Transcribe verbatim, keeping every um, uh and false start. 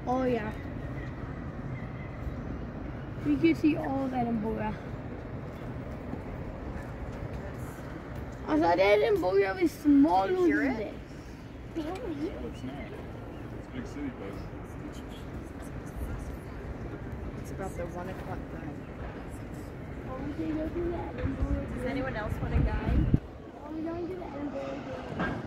Oh yeah. You can see all of Edinburgh. I thought Edinburgh was smaller than this. No, it's not. It's a big city, bud. It's about the one o'clock drive. Oh, we can go to the Edinburgh. Does anyone else want a guide? Oh, we're going to the Edinburgh.